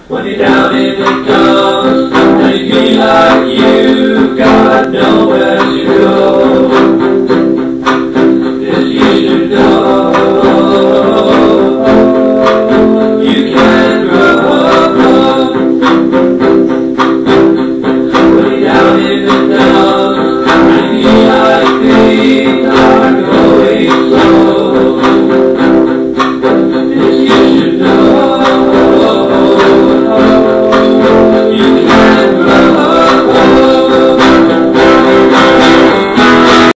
When you're down in the dumps, and you feel like you got nowhere to go.